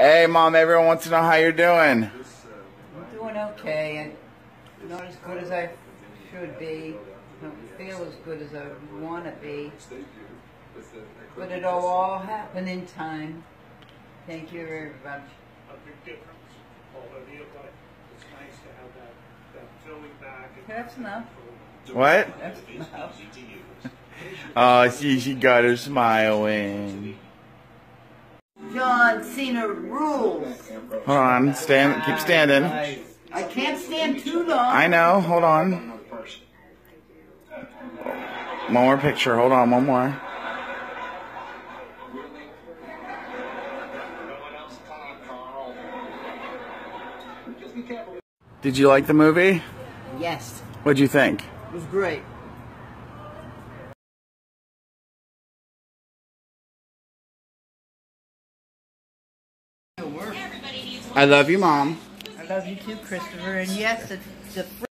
Hey, Mom, everyone wants to know how you're doing. I'm doing okay. I'm not as good as I should be. I don't feel as good as I want to be. But it'll all happen in time. Thank you very much. A big difference, Olivia, but it's nice to have that filling back. That's enough. What? That's enough. Oh, she got her smiling. John Cena rules. Hold on, keep standing. I can't stand too long. I know, hold on. One more picture, hold on, one more. Did you like the movie? Yes, What'd you think? it was great. I love you, Mom. I love you too, Christopher. And yes, the